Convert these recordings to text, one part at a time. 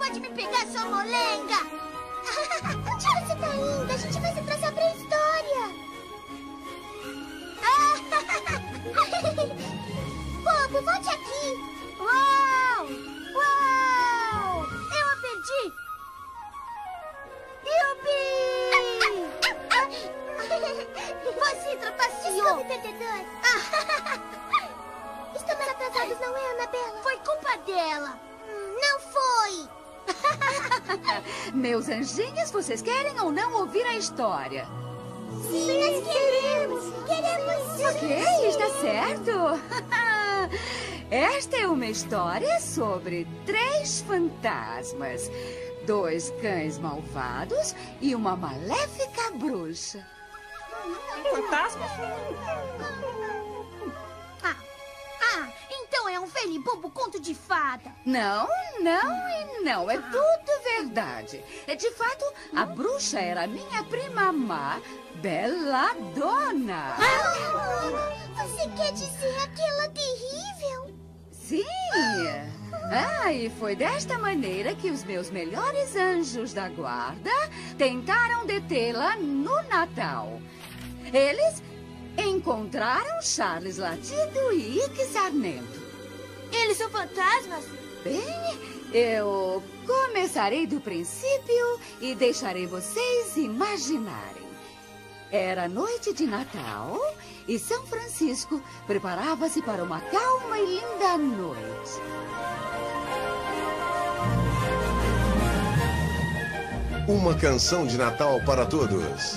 pode me pegar, sua molenga! Onde você tá indo? A gente vai se atrasar pra história. Bobo, volte aqui. Uau! Uau! Eu a perdi. Yupi! Você trapaceou. Desculpe, perdedor. Estamos atrasados, não é, Annabella? Foi culpa dela. Não foi. Meus anjinhos, vocês querem ou não ouvir a história? Sim, nós queremos. Queremos sim. Ok, está certo. Esta é uma história sobre 3 fantasmas, 2 cães malvados e uma maléfica bruxa. Fantasmas? Então é um velho bobo conto de fada. Não, não e não. É tudo verdade. De fato, a bruxa era minha prima má, Belladonna. Você quer dizer aquela terrível? Sim. E foi desta maneira que os meus melhores anjos da guarda tentaram detê-la no Natal. Eles encontraram Charles Latido e Ike Sarnento. Eles são fantasmas? Bem, eu começarei do princípio e deixarei vocês imaginarem. Era noite de Natal e São Francisco preparava-se para uma calma e linda noite. Uma canção de Natal para todos.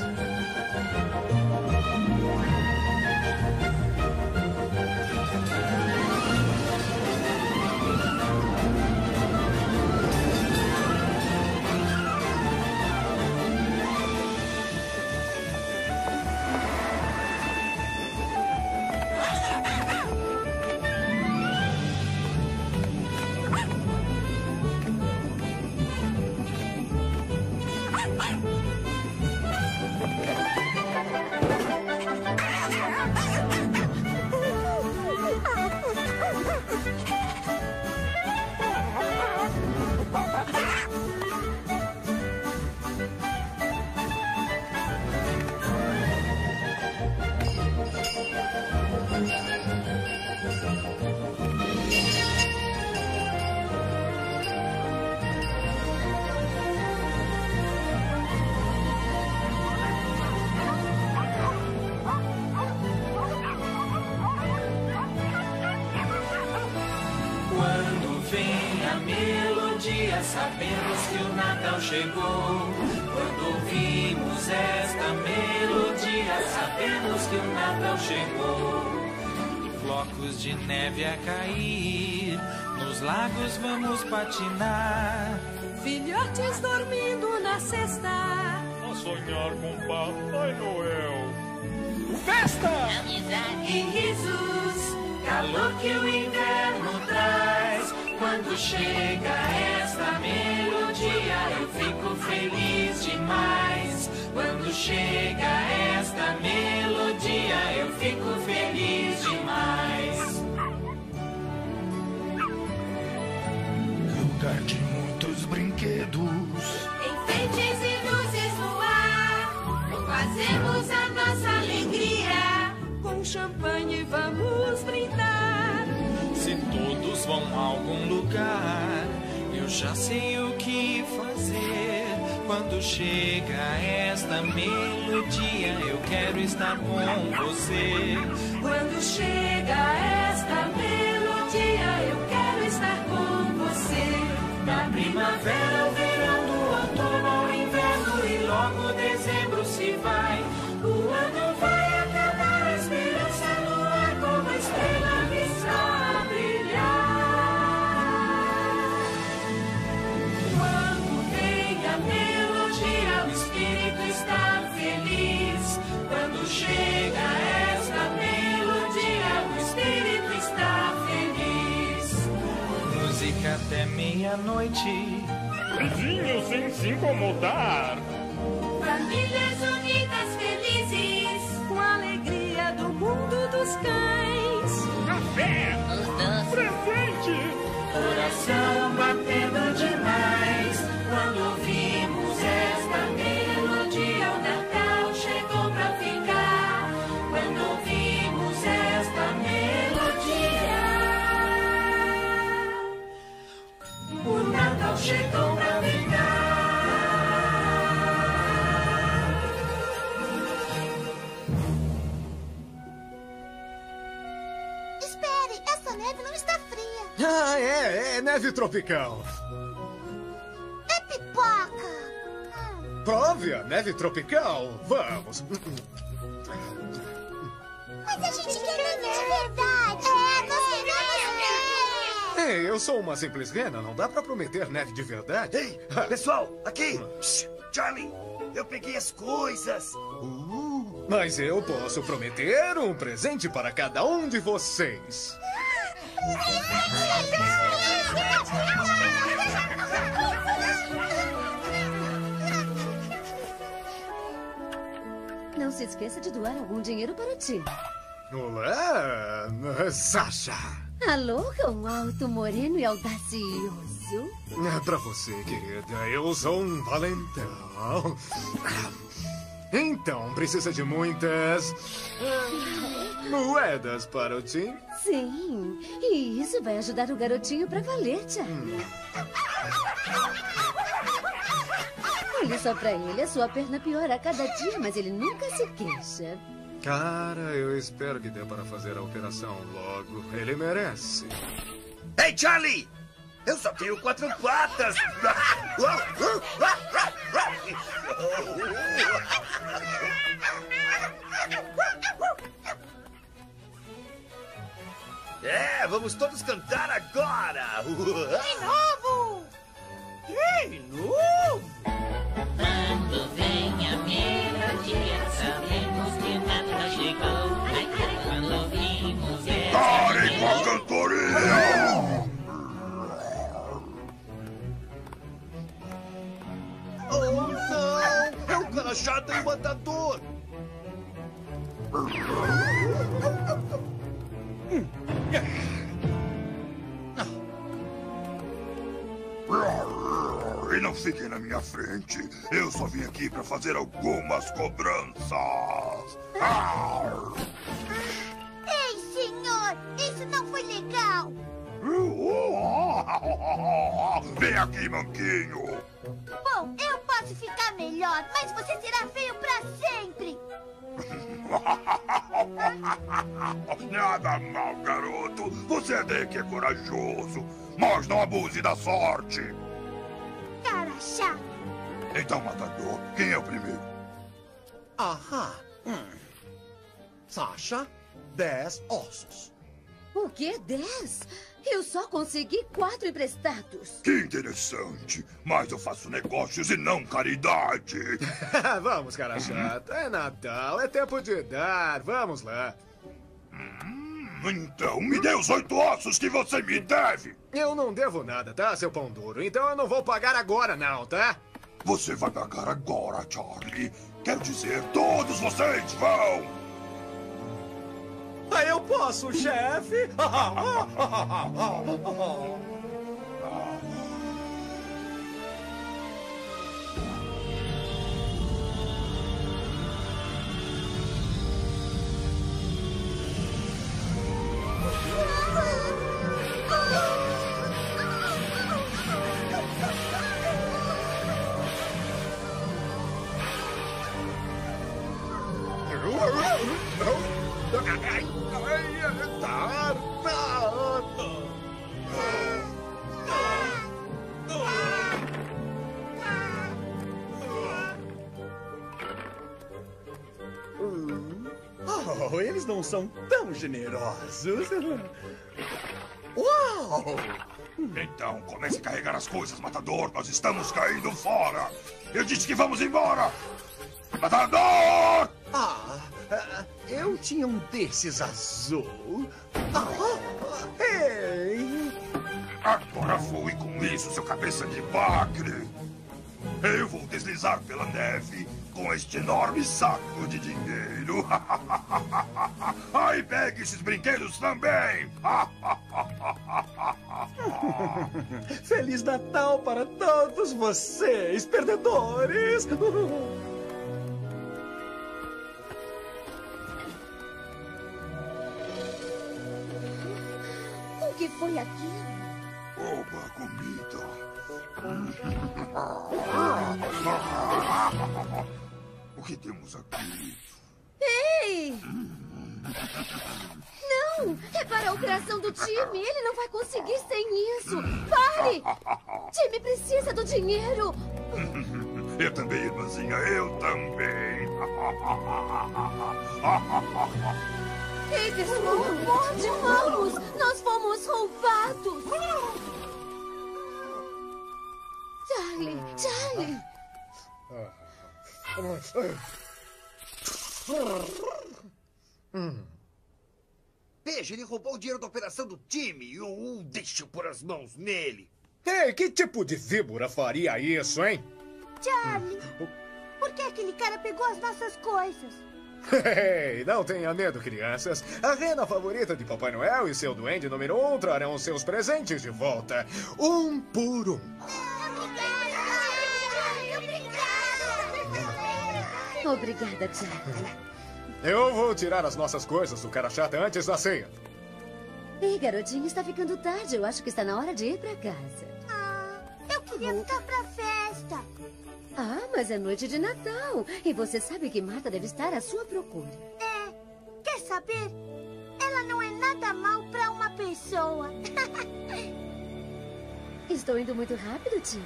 Sabemos que o Natal chegou. Quando ouvimos esta melodia, sabemos que o Natal chegou. E flocos de neve a cair, nos lagos vamos patinar. Filhotes dormindo na cesta, a sonhar com Papai Noel. Festa! Amizade e risos, calor que o inverno traz. Quando chega esta melodia, eu fico feliz demais. Quando chega esta melodia, eu fico feliz demais. Lugar de muitos brinquedos, enfeites e luzes no ar, fazemos a nossa alegria. Com champanhe vamos brindar. Se todos vão a algum lugar, eu já sei o que fazer. Quando chega esta melodia, eu quero estar com você. Quando chega esta melodia, eu quero estar com você. Da primavera ao verão, do outono ao inverno, e logo dezembro se vai. O ano vai acabar, a esperança no ar, como a estrela que está. Quando chega esta melodia, o espírito está feliz. Música até meia-noite, Vizinhos sem se incomodar. Famílias unidas felizes, com a alegria do mundo dos cães. Café, presente, coração batendo demais. coisa fria. Ah, é neve tropical. É pipoca. Prove a neve tropical. Vamos. Mas a gente quer neve de verdade. Nós queremos neve. Ei, eu sou uma simples rena. Não dá pra prometer neve de verdade. Ei, pessoal, aqui! Charlie, eu peguei as coisas. Mas eu posso prometer um presente para cada um de vocês. Não se esqueça de doar algum dinheiro para ti. Olá, Sasha. Alô, cão alto, moreno e audacioso. Pra você, querida, eu sou um valentão. Então, precisa de muitas moedas para o time? Sim, e isso vai ajudar o garotinho pra valer, Charlie. Olhe só pra ele, a sua perna piora a cada dia, mas ele nunca se queixa. Cara, eu espero que dê para fazer a operação logo. Ele merece. Ei, Charlie! Eu só tenho 4 patas! É, vamos todos cantar agora! De novo! De novo! Quando vem a melodia, sabemos que o Natal chegou. Ai, ai, quando ouvimos essa Parem com a cantoria! Oh, não! É o cara chato e matador! E não fiquem na minha frente. Eu só vim aqui para fazer algumas cobranças. Ei, senhor! Isso não foi legal! Vem aqui, manquinho. Bom, eu posso ficar melhor, mas você será feio pra sempre! Nada mal, garoto. Você até que é corajoso, mas não abuse da sorte. Cara chato! Então, matador, quem é o primeiro? Aham. Sasha, 10 ossos. O quê? 10? Eu só consegui 4 emprestados. Que interessante. Mas eu faço negócios e não caridade. Vamos, cara chato. É Natal, é tempo de dar. Vamos lá. Então, me dê os 8 ossos que você me deve. Eu não devo nada, tá, seu pão duro? Então eu não vou pagar agora, não, tá? Você vai pagar agora, Charlie. Quero dizer, todos vocês vão. Eu posso, chefe. Oh, eles não são tão generosos. Uau! Então, comece a carregar as coisas, matador. Nós estamos caindo fora. Eu disse que vamos embora. Matador! Eu tinha um desses azul. Ei! Agora voe com isso, seu cabeça de bagre. Eu vou deslizar pela neve com este enorme saco de dinheiro. Aí pegue esses brinquedos também. Feliz Natal para todos vocês, perdedores! O que foi aquilo? Oba, comida. O que temos aqui? Ei! Não! É para o coração do time. Ele não vai conseguir sem isso. Pare! Time precisa do dinheiro. Eu também, irmãzinha, eu também. Ei, pessoal, onde vamos? Nós fomos roubados. Charlie! Veja, ele roubou o dinheiro da operação do time. Deixa eu pôr as mãos nele. Ei, que tipo de víbora faria isso, hein? Charlie, por que aquele cara pegou as nossas coisas? Ei, não tenha medo, crianças. A rena favorita de Papai Noel e seu duende número 1 trarão seus presentes de volta. Um por um. Obrigada, Charlie. Eu vou tirar as nossas coisas do cara chata antes da ceia. Ei, garotinho, está ficando tarde. Eu acho que está na hora de ir para casa. Eu queria ficar pra festa. Ah, mas é noite de Natal. E você sabe que Marta deve estar à sua procura. Quer saber? Ela não é nada mal pra uma pessoa. Estou indo muito rápido, Tim?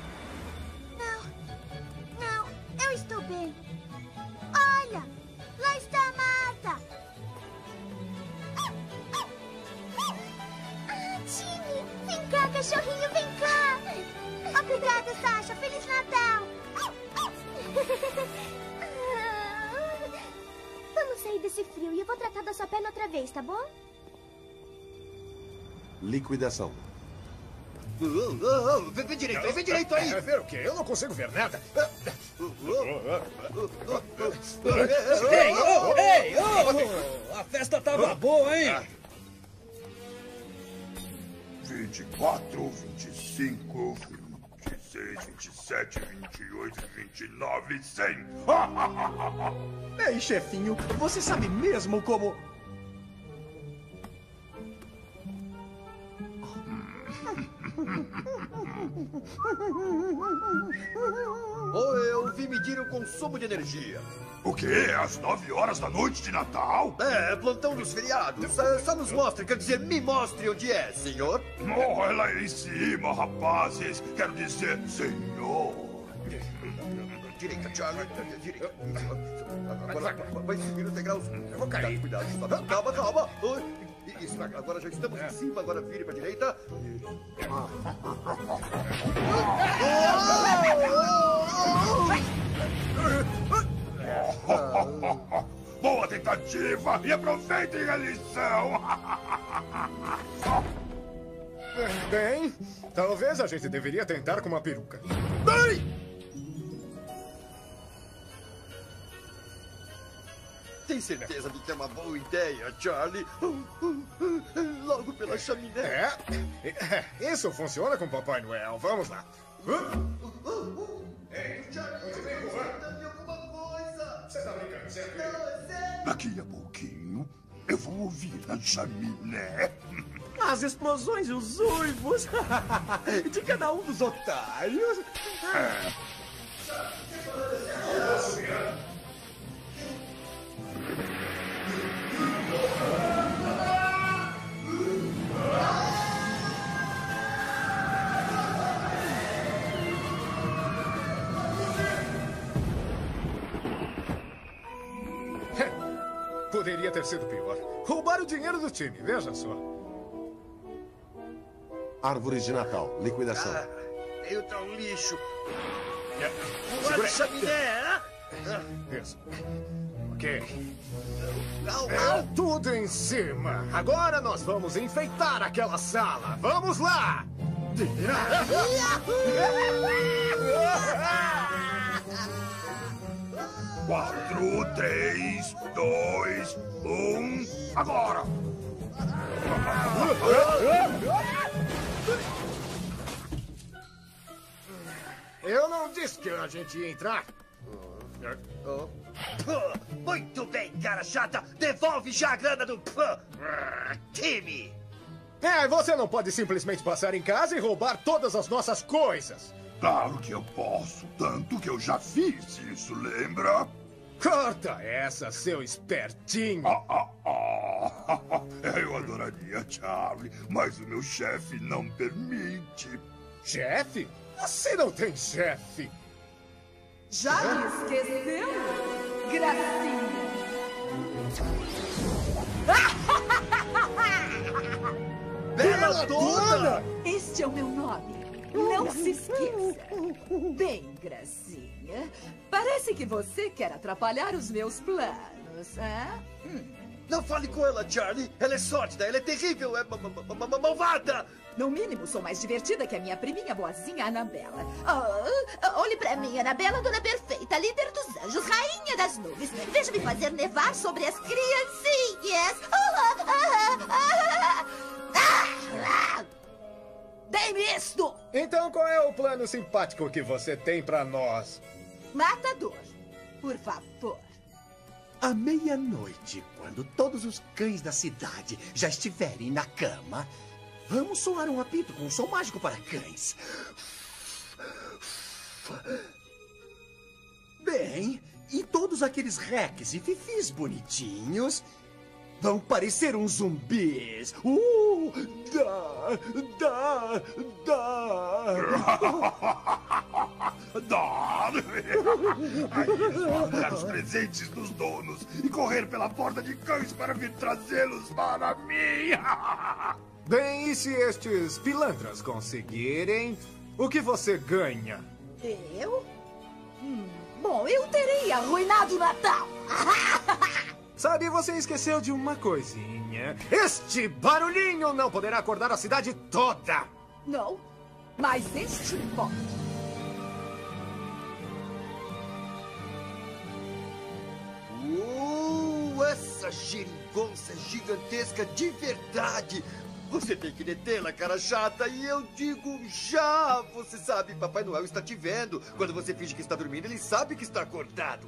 Não, eu estou bem. Olha, lá está a Marta. Timmy, vem cá, cachorrinho, vem cá. Obrigada, Sasha. Feliz Natal. Vamos sair desse frio e eu vou tratar da sua pele outra vez, tá bom? Liquidação. Vem direito aí. Ver o quê? Eu não consigo ver nada. Ei! A festa tava boa, hein? 24, 25, 26, 27, 28, 29, 100. Ei, chefinho, você sabe mesmo como... Eu vim medir o consumo de energia. O quê? Às 9 horas da noite de Natal? Plantão dos feriados. Só nos mostre, quer dizer, me mostre onde é, senhor. Oh, é lá em cima, rapazes. Quero dizer, senhor. Direita, Charlie. Direita. Agora vai subir os degraus. Eu vou cair. Cuidado. Calma. Isso, agora já estamos em cima. Agora vire pra direita. Boa tentativa! E aproveitem a lição! Bem, talvez a gente deveria tentar com uma peruca. Tem certeza de que é uma boa ideia, Charlie? Logo pela chaminé. Isso funciona com Papai Noel. Vamos lá. Você tá brincando, sério? Daqui a pouquinho, eu vou ouvir a chaminé. As explosões e os uivos de cada um dos otários. Poderia ter sido pior. Roubar o dinheiro do time, veja só. Árvores de Natal, liquidação. Eu tô um lixo. Segura aí. Chaminé, Isso. Ok. Tudo em cima. Agora nós vamos enfeitar aquela sala. Vamos lá! 4, 3, 2, 1, agora! Eu não disse que a gente ia entrar. Muito bem, cara chata. Devolve já a grana do time. Você não pode simplesmente passar em casa e roubar todas as nossas coisas. Claro que eu posso, tanto que eu já fiz isso, lembra? Corta essa, seu espertinho. Eu adoraria, Charlie, mas o meu chefe não permite. Chefe? Você não tem chefe. Já me esqueceu, gracinha? Beladona! Este é o meu nome. Não se esqueça. Bem, gracinha, parece que você quer atrapalhar os meus planos, hã? Não fale com ela, Charlie. Ela é sórdida, ela é terrível, é malvada. No mínimo, sou mais divertida que a minha priminha boazinha Anabela. Olhe pra mim, Anabela, dona perfeita, líder dos anjos, rainha das nuvens. Veja-me fazer nevar sobre as criancinhas. Dei-me isto! Então qual é o plano simpático que você tem pra nós? Matador, por favor. À meia-noite, quando todos os cães da cidade já estiverem na cama, vamos soar um apito com um som mágico para cães. Bem, e todos aqueles reques e fifis bonitinhos vão parecer uns zumbis. Aí eles vão arrancar os presentes dos donos e correr pela porta de cães para vir trazê-los para mim. Bem, e se estes pilantras conseguirem, o que você ganha? Eu? Bom, eu terei arruinado o Natal. Sabe, você esqueceu de uma coisinha. Este barulhinho não poderá acordar a cidade toda. Não, mas este pode. Essa geringonça é gigantesca de verdade. Você tem que detê-la, cara chata, e eu digo já. Você sabe, Papai Noel está te vendo. Quando você finge que está dormindo, ele sabe que está acordado.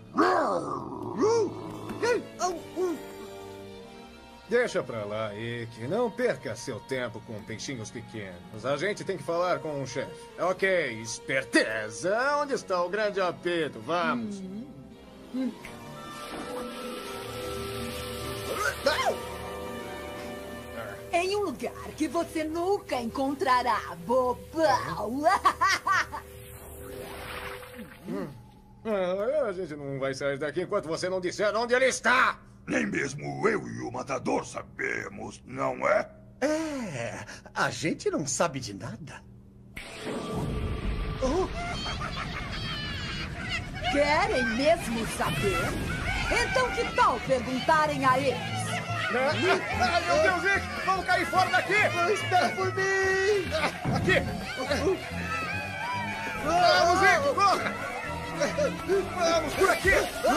Deixa pra lá, Ike. Não perca seu tempo com peixinhos pequenos. A gente tem que falar com o chefe. Ok, esperteza. Onde está o grande apito? Vamos. Em um lugar que você nunca encontrará, bobão. A gente não vai sair daqui enquanto você não disser onde ele está. Nem mesmo eu e o matador sabemos, não é? É, a gente não sabe de nada. Querem mesmo saber? Então que tal perguntarem a eles? Ai, meu Deus, Ike! Vamos cair fora daqui! Espera por mim! Aqui! Vamos, Ike! Corra! Vamos, por aqui!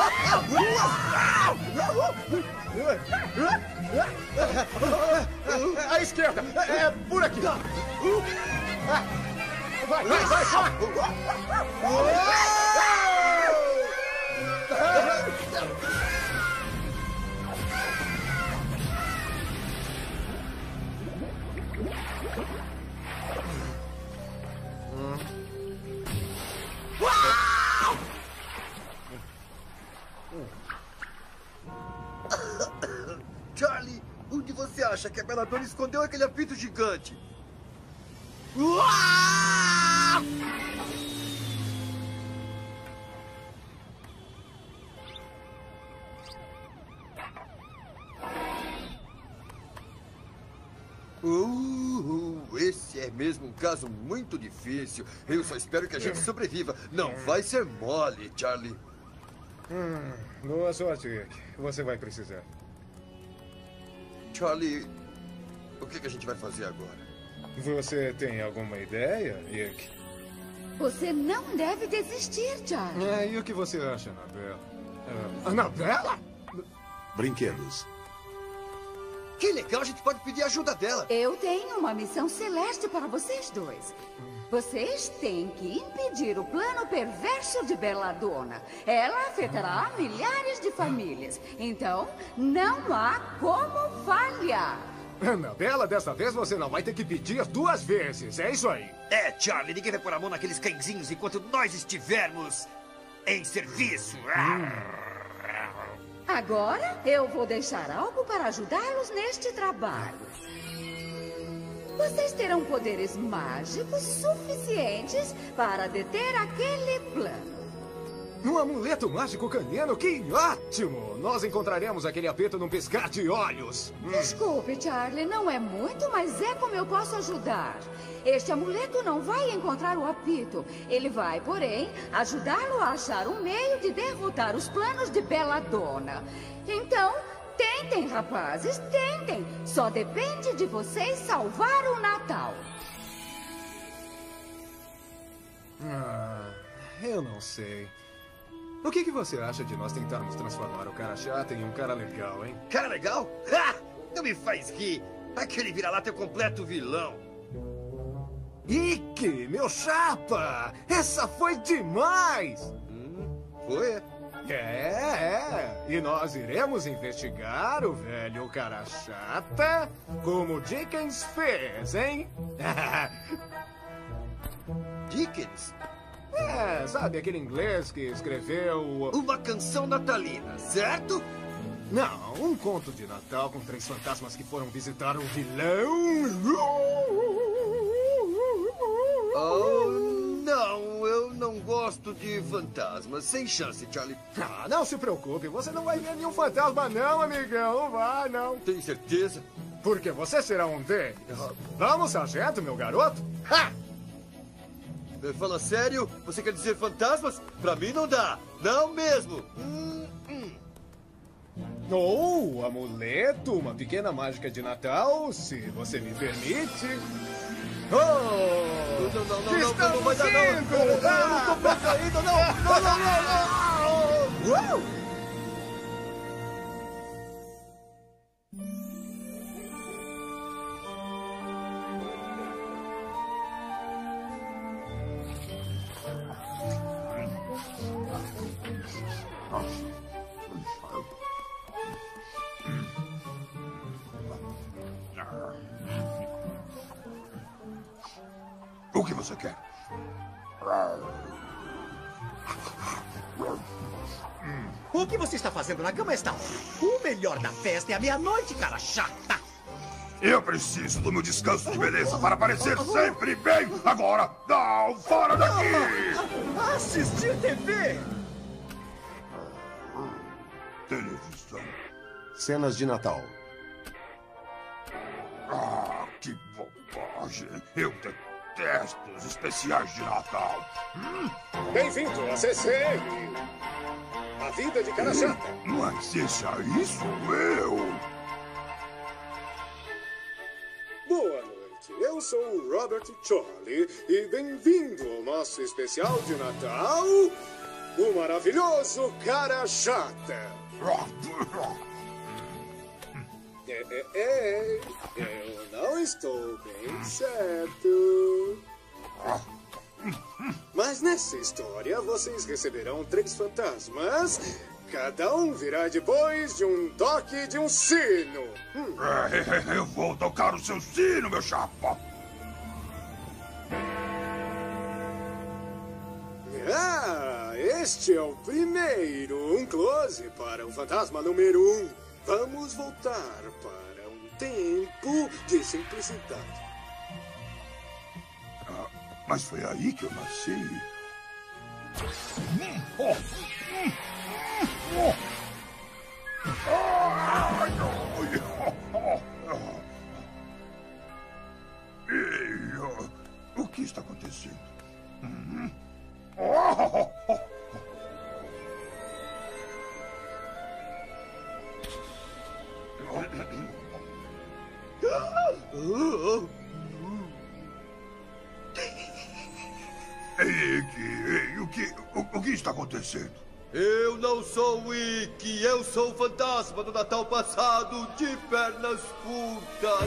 À esquerda! É por aqui! Vai, vai, vai! Charlie, onde você acha que a Beladona escondeu aquele apito gigante? Esse é mesmo um caso muito difícil. Eu só espero que a gente sobreviva. Não vai ser mole, Charlie. Boa sorte, Ike. Você vai precisar. Charlie, o que a gente vai fazer agora? Você tem alguma ideia, Ike? Você não deve desistir, Charlie. E o que você acha, Anabela? Anabela? Brinquedos. Que legal, a gente pode pedir ajuda dela. Eu tenho uma missão celeste para vocês dois. Vocês têm que impedir o plano perverso de Beladona. Ela afetará milhares de famílias. Então, não há como falhar. Anabela, dessa vez você não vai ter que pedir 2 vezes. É isso aí. É, Charlie, ninguém vai pôr a mão naqueles cãezinhos enquanto nós estivermos em serviço. Agora eu vou deixar algo para ajudá-los neste trabalho. Vocês terão poderes mágicos suficientes para deter aquele plano. Um amuleto mágico canino? Que ótimo! Nós encontraremos aquele apito num piscar de olhos. Desculpe, Charlie, não é muito, mas é como eu posso ajudar. Este amuleto não vai encontrar o apito. Ele vai, porém, ajudá-lo a achar um meio de derrotar os planos de Belladonna. Então, tentem, rapazes, tentem. Só depende de vocês salvar o Natal. Eu não sei. O que você acha de nós tentarmos transformar o cara chato em um cara legal, hein? Cara legal? Ha! Não me faz rir. Aquele vira-lata é o completo vilão. Ike, meu chapa! Essa foi demais! Foi? E nós iremos investigar o velho cara chata como Dickens fez, hein? Dickens? Sabe aquele inglês que escreveu... Uma canção natalina, certo? Não, um conto de Natal com 3 fantasmas que foram visitar um vilão. Oh, não, eu não gosto de fantasmas. Sem chance, Charlie. Não se preocupe, você não vai ver nenhum fantasma não, amigão. Não vai, não. Tem certeza? Porque você será um deles. Vamos, sargento, meu garoto? Ha! Fala sério? Você quer dizer fantasmas? Pra mim não dá. Não mesmo. Ou amuleto, uma pequena mágica de Natal, se você me permite. Não, Estamos vai dar, não. Eu não tô pronto ainda, não. O que você quer? O que você está fazendo na cama esta hora? O melhor da festa é a meia-noite, cara chata. Eu preciso do meu descanso de beleza para parecer sempre bem. Agora, não, fora daqui! Assistir TV! Televisão. Cenas de Natal. Que bobagem. Eu detesto os especiais de Natal. Bem-vindo a CC. A vida de cara chata. Mas esse aí sou eu. Boa noite, eu sou o Robert Charlie e bem-vindo ao nosso especial de Natal, o maravilhoso cara chata. Eu não estou bem certo. Mas nessa história vocês receberão 3 fantasmas. Cada um virá depois de um toque de um sino. Eu vou tocar o seu sino, meu chapa. Este é o primeiro. Um close para o fantasma número 1. Vamos voltar para um tempo de simplicidade. Mas foi aí que eu nasci. O que está acontecendo? O que está acontecendo? Eu não sou o Ike, eu sou o fantasma do Natal passado, de pernas curtas.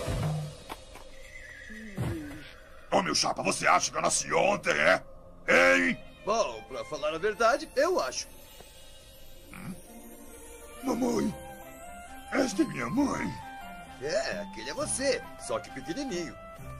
Ô, meu chapa, você acha que eu nasci ontem, é? Hein? Bom, pra falar a verdade, eu acho. Mamãe, esta é minha mãe. É, aquele é você, só que pequenininho.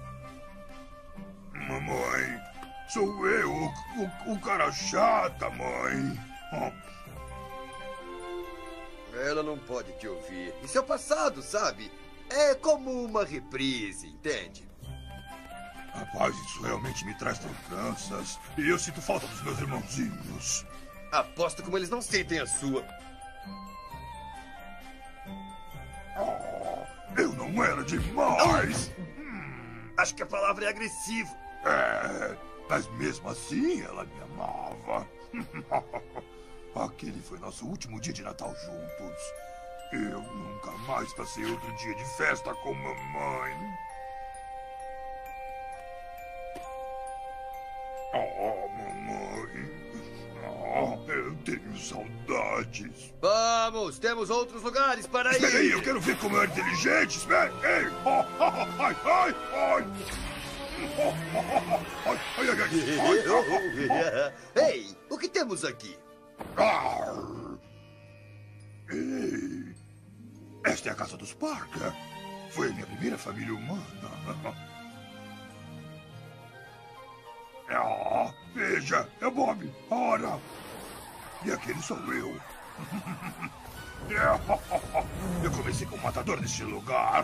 Mamãe, sou eu, o cara chata, mãe. Ela não pode te ouvir. Isso é o passado, sabe? É como uma reprise, entende? Rapaz, isso realmente me traz lembranças. E eu sinto falta dos meus irmãozinhos. Aposto como eles não sentem a sua. Eu não era demais. Acho que a palavra é agressivo. É, mas mesmo assim ela me amava. Aquele foi nosso último dia de Natal juntos. Eu nunca mais passei outro dia de festa com mamãe. Oh, mamãe. Oh, eu tenho saudades. Vamos, temos outros lugares para ir. Espera aí, eu quero ver como é inteligente. Espera. Ei. Oh, ai, ai, ai. Ei, o que temos aqui? Ei, esta é a casa dos Parker. Foi a minha primeira família humana. Veja, é Bob. Ora. E aquele sou eu. Eu comecei como matador neste lugar.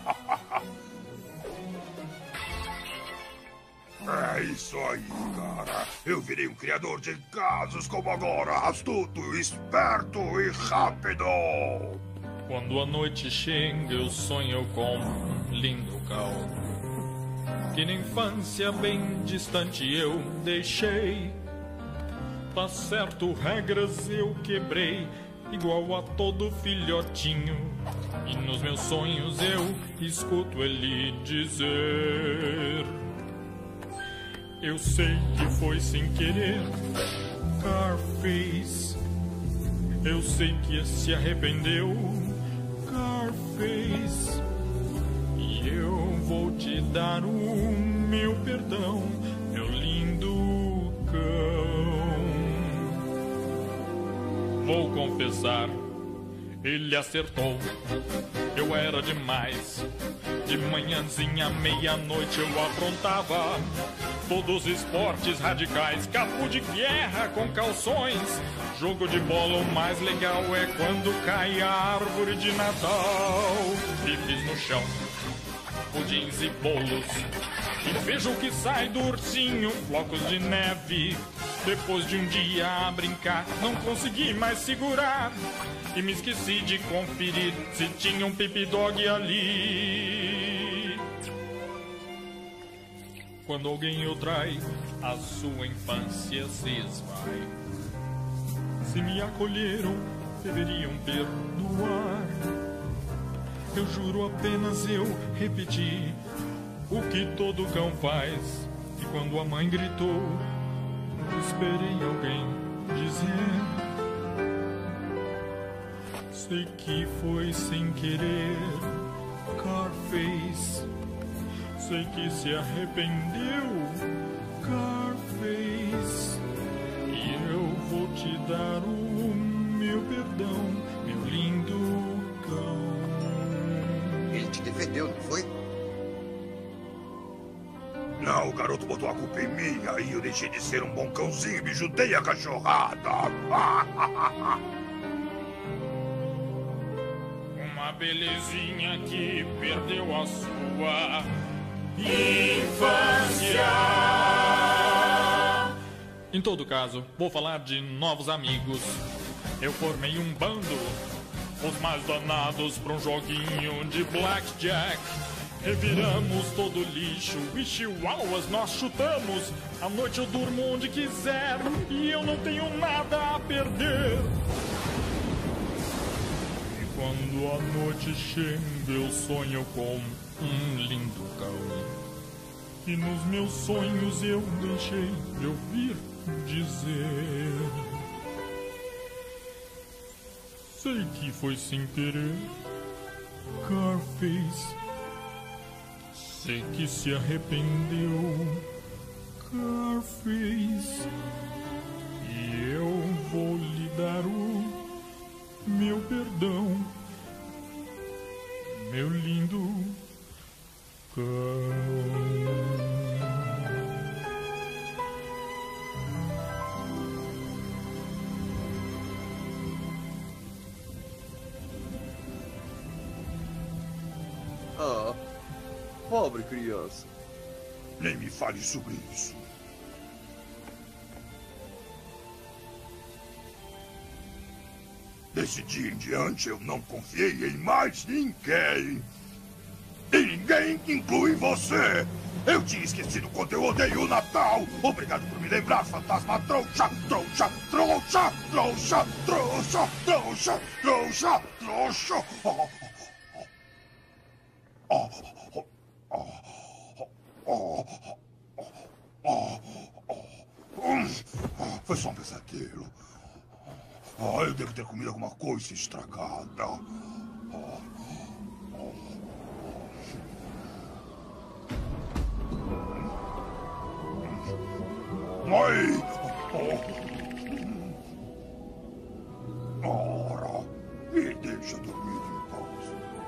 É isso aí, cara. Eu virei um criador de casos como agora. Astuto, esperto e rápido. Quando a noite chega, eu sonho com um lindo cão que na infância bem distante eu deixei. Tá certo, regras eu quebrei, igual a todo filhotinho. E nos meus sonhos eu escuto ele dizer: eu sei que foi sem querer, Carface. Eu sei que se arrependeu, Carface. E eu vou te dar o meu perdão, meu lindo cão. Vou confessar, ele acertou. Eu era demais. De manhãzinha, meia-noite eu aprontava todos os esportes radicais, cabo de guerra com calções. Jogo de bola, o mais legal é quando cai a árvore de Natal. Bifes no chão, pudins e bolos, e vejo o que sai do ursinho, flocos de neve. Depois de um dia a brincar, não consegui mais segurar e me esqueci de conferir se tinha um Pip Dog ali. Quando alguém o trai, a sua infância se esvai. Se me acolheram, deveriam perdoar. Eu juro, apenas eu repeti o que todo cão faz. E quando a mãe gritou, esperei alguém dizer: sei que foi sem querer, Carface. Sei que se arrependeu, Carface. E eu vou te dar o meu perdão, meu lindo cão. Ele te defendeu, não foi? Não, o garoto botou a culpa em mim. Aí eu deixei de ser um bom cãozinho e me juntei a cachorrada. Uma belezinha que perdeu a sua infância. Em todo caso, vou falar de novos amigos. Eu formei um bando, os mais danados pra um joguinho de blackjack. Reviramos todo o lixo e chihuahuas nós chutamos. À noite eu durmo onde quiser e eu não tenho nada a perder. E quando a noite chega eu sonho com um lindo cão. E nos meus sonhos eu deixei de ouvir dizer: sei que foi sem querer, Carface. Sei que se arrependeu, Carface. E eu vou lhe dar o meu perdão, meu lindo cão. pobre criança. Nem me fale sobre isso. Desse dia em diante, eu não confiei em mais ninguém. E ninguém inclui você. Eu tinha esquecido quanto eu odeio o Natal. Obrigado por me lembrar, fantasma trouxa, trouxa, trouxa, trouxa, trouxa, trouxa, trouxa, trouxa. Foi só um pesadelo. Eu devo ter comido alguma coisa estragada. Mãe! Ora, me deixa dormir em paz.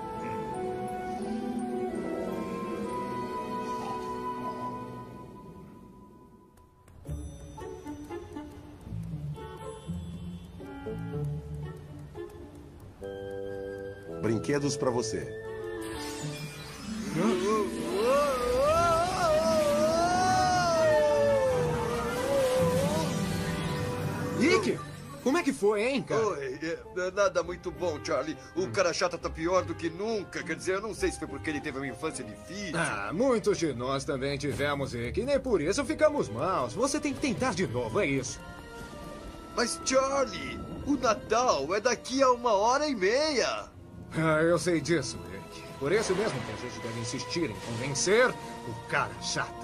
Brinquedos pra você. Nick, como é que foi, hein, cara? Oi, nada muito bom, Charlie. O cara chata tá pior do que nunca. Quer dizer, eu não sei se foi porque ele teve uma infância difícil. Muitos de nós também tivemos, Nick. Nem por isso ficamos maus. Você tem que tentar de novo, é isso. Mas, Charlie, o Natal é daqui a 1h30. Eu sei disso, Nick. Por isso mesmo que a gente deve insistir em convencer o cara chata.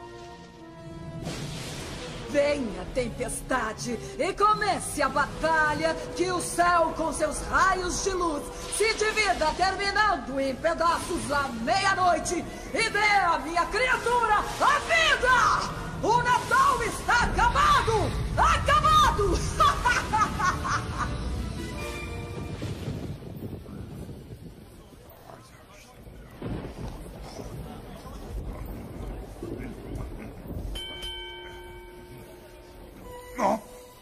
Venha, tempestade, e comece a batalha, que o céu com seus raios de luz se divida, terminando em pedaços à meia-noite, e dê à minha criatura a vida! O Natal está acabado! Acabado! Não.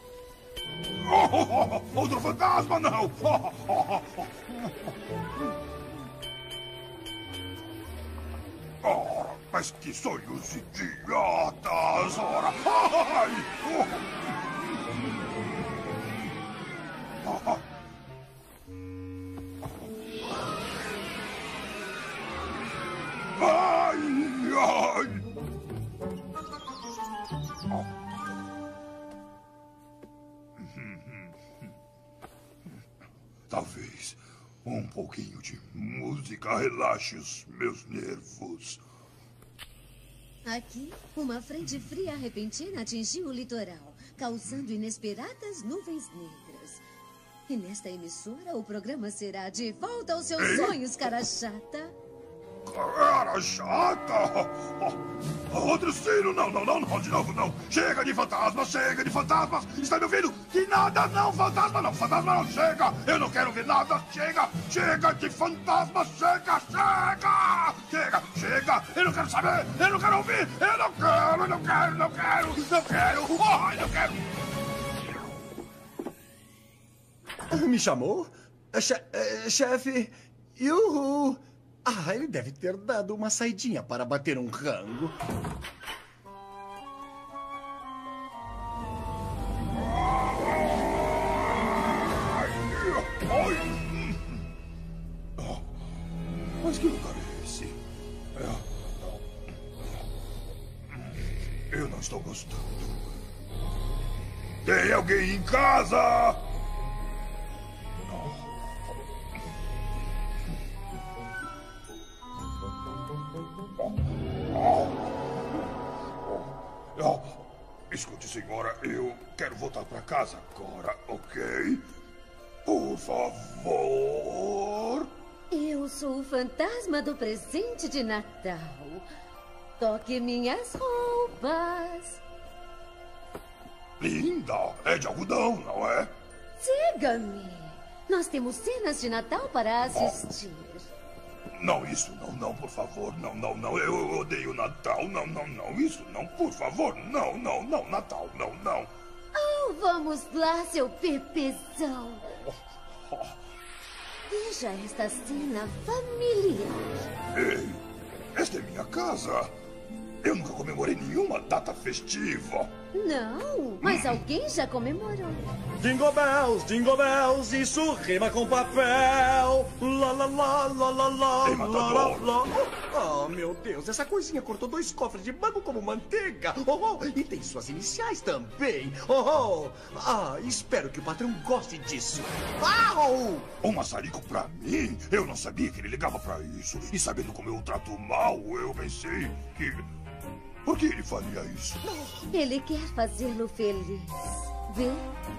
Outro fantasma, não! Mas que sonhos idiotas! Ora! Talvez um pouquinho de música relaxe os meus nervos. Aqui, uma frente fria repentina atingiu o litoral, causando inesperadas nuvens negras. E nesta emissora, o programa será De Volta aos Seus Sonhos, cara chata. Cara chata! Outro sino! Não, de novo não! Chega de fantasmas! Está me ouvindo? Que nada não! Fantasma não! Chega! Eu não quero ver nada! Chega de fantasmas! Chega! Eu não quero saber! Eu não quero ouvir! Eu não quero! Me chamou? Chefe? Yuhu! Ele deve ter dado uma saidinha para bater um rango. Mas que lugar é esse? Eu não estou gostando. Tem alguém em casa? Escute, senhora, eu quero voltar para casa agora, ok? Por favor. Eu sou o fantasma do presente de Natal. Toque minhas roupas. Linda! É de algodão, não é? Siga-me. Nós temos cenas de Natal para assistir. Não, isso não, por favor. Não. Eu odeio Natal. Não. Isso não, por favor. Não. Natal, não. Oh, vamos lá, seu pepezão. Veja esta cena familiar. Ei, Esta é minha casa. Eu nunca comemorei nenhuma data festiva. Não, mas alguém já comemorou. Jingle bells, isso rima com papel. Lá, lá, lá, lá, lá, lá, lá, lá. Oh, meu Deus, essa coisinha cortou 2 cofres de banco como manteiga. Oh, e tem suas iniciais também. Espero que o patrão goste disso. Um maçarico pra mim? Eu não sabia que ele ligava pra isso. E sabendo como eu o trato mal, eu pensei que... Por que ele faria isso? Ele quer fazê-lo feliz. Vê?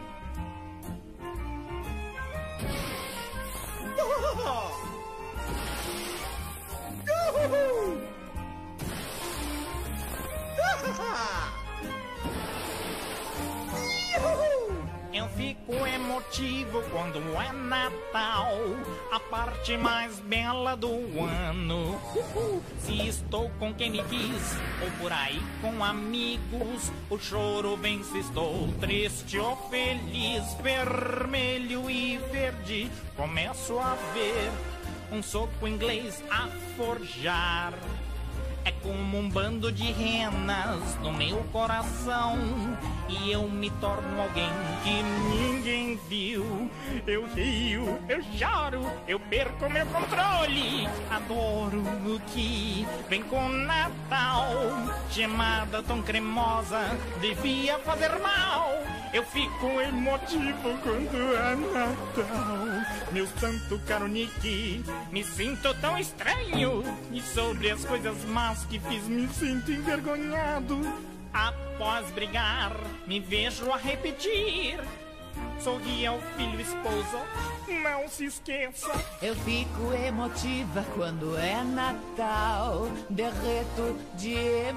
Eu fico emotivo quando é Natal, a parte mais bela do ano. Se estou com quem me quis, ou por aí com amigos, o choro vem se estou triste ou feliz. Vermelho e verde, começo a ver um soco inglês a forjar. É como um bando de renas no meu coração, e eu me torno alguém que ninguém viu. Eu rio, eu choro, eu perco meu controle. Adoro o que vem com Natal. Gemada tão cremosa, devia fazer mal. Eu fico emotivo quando é Natal. Meu santo caro Nick, me sinto tão estranho. E sobre as coisas más que fiz, me sinto envergonhado. Após brigar, me vejo a repetir: sorri ao filho e esposa, não se esqueça. Eu fico emotiva quando é Natal, derreto de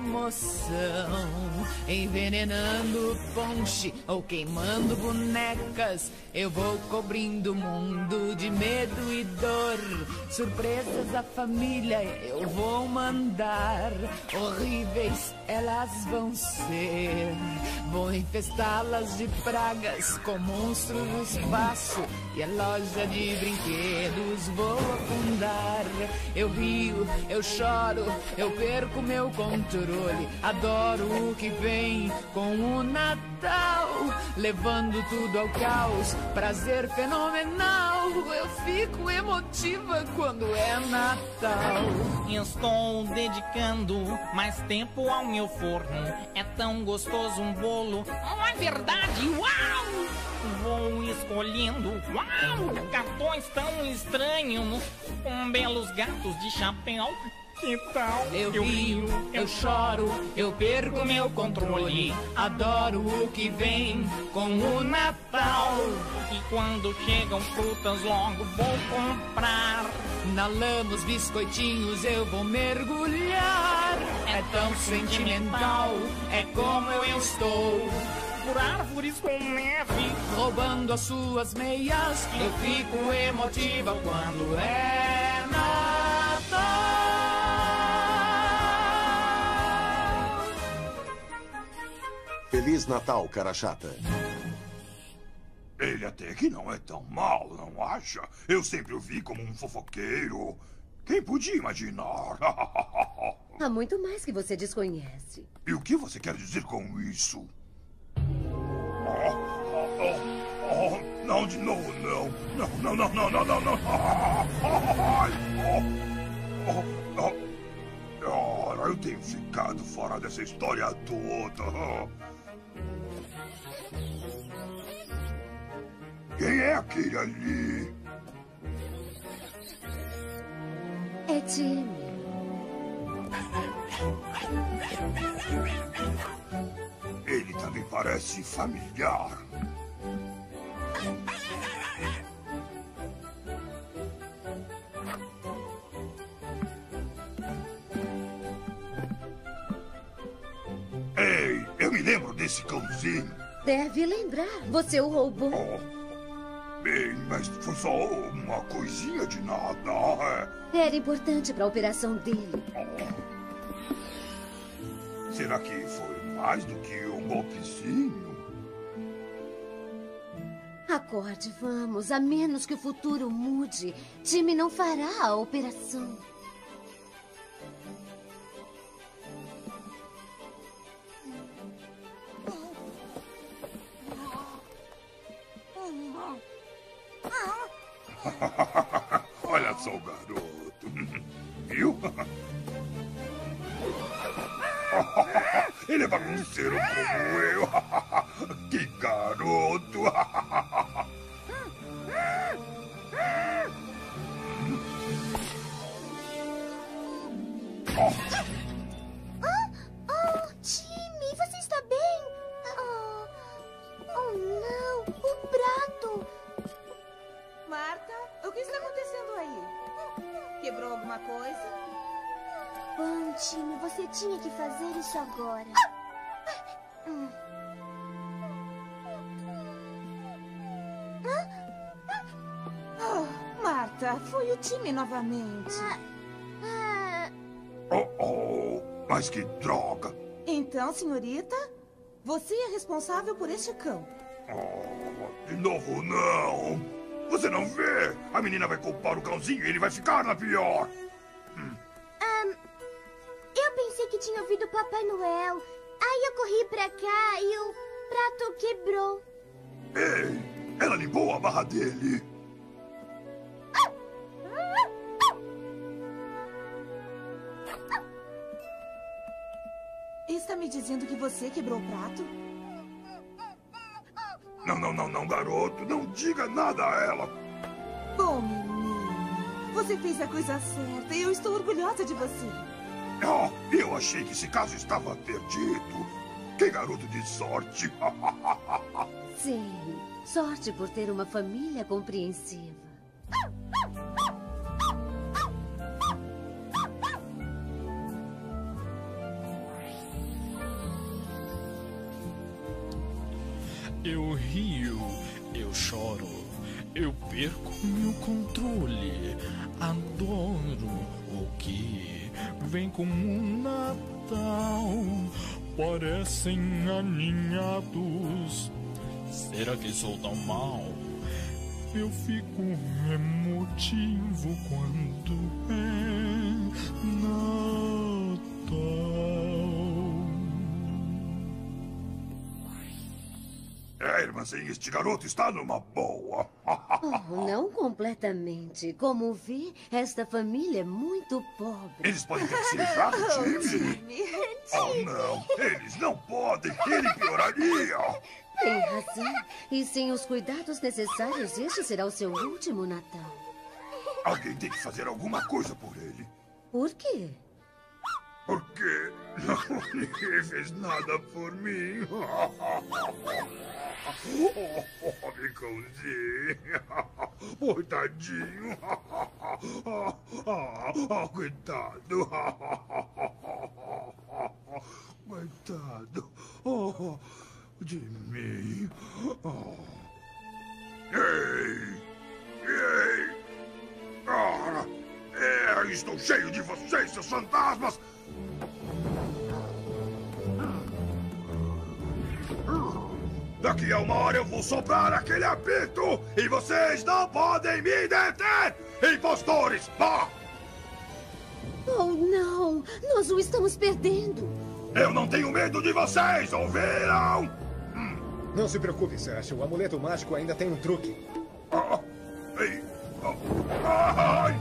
emoção, envenenando ponche ou queimando bonecas. Eu vou cobrindo o mundo de medo e dor. Surpresas à família eu vou mandar, horríveis elas vão ser. Vou infestá-las de pragas com monstros no espaço, e a loja de brinquedos vou afundar. Eu rio, eu choro, eu perco meu controle. Adoro o que vem com o Natal, levando tudo ao caos, prazer fenomenal. Eu fico emotiva quando é Natal. Estou dedicando mais tempo ao meu forno. É tão gostoso um bolo, não é verdade? Uau! Vou escolhendo, uau, cartões tão estranhos, com belos gatos de chapéu. Que tal? Eu rio, eu choro, eu perco meu controle. Adoro o que vem com o Natal. E quando chegam frutas, logo vou comprar. Na lama os biscoitinhos eu vou mergulhar. É tão sentimental, é como eu estou. Por árvores com neve, roubando as suas meias. Eu fico emotiva quando é Natal. Feliz Natal, cara chata. Ele até que não é tão mal, não acha? Eu sempre o vi como um fofoqueiro. Quem podia imaginar? Há muito mais que você desconhece. E o que você quer dizer com isso? Não, de novo, não. Ora, eu tenho ficado fora dessa história toda. Quem é aquele ali? É Jimmy. Ele também parece familiar. Ei, eu me lembro desse cãozinho. Deve lembrar, você o roubou. Bem, mas foi só uma coisinha de nada. Era importante para a operação dele. Será que foi mais do que um golpezinho? Acorde, vamos. A menos que o futuro mude, Jimmy não fará a operação. Olha só o garoto. Viu? Ele é bagunceiro como eu. Que garoto. Timmy, você está bem? Oh, não, o prato. Marta, o que está acontecendo aí? Quebrou alguma coisa? Bom, Timmy, você tinha que fazer isso agora. Marta, foi o Timmy novamente. Mas que droga. Então, senhorita, você é responsável por este cão. De novo, não. Você não vê? A menina vai culpar o cãozinho e ele vai ficar na pior. Eu pensei que tinha ouvido o Papai Noel. Aí eu corri pra cá e o prato quebrou. Ei, ela limpou a barra dele. Está me dizendo que você quebrou o prato? Não, garoto. Não diga nada a ela. Bom, menino, você fez a coisa certa e eu estou orgulhosa de você. Eu achei que esse caso estava perdido. Que garoto de sorte. Sim, sorte por ter uma família compreensiva. Eu rio, eu choro, eu perco meu controle. Adoro o que vem com o Natal. Parecem aninhados. Será que sou tão mal? Eu fico emotivo quando é Natal. Irmãzinha, este garoto está numa boa. Não completamente. Como vê, esta família é muito pobre. Eles podem terceirizar o time? Não, eles não podem. Ele pioraria. Tem razão. E sem os cuidados necessários, este será o seu último Natal. Alguém tem que fazer alguma coisa por ele. Por quê? Porque ninguém fez nada por mim. Micãozinho. Coitadinho. Coitado. Coitado. De mim. Ei! Estou cheio de vocês, seus fantasmas! Daqui a uma hora eu vou soprar aquele apito e vocês não podem me deter! Impostores! Vá! Oh, não! Nós o estamos perdendo! Eu não tenho medo de vocês, ouviram? Não se preocupe, Sacha. O amuleto mágico ainda tem um truque. Ai! Ai!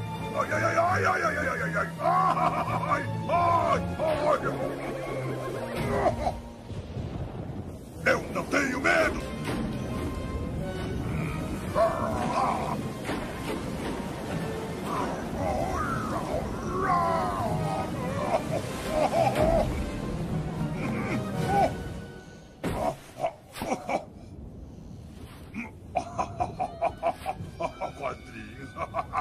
Eu não tenho medo! Quadrinhos.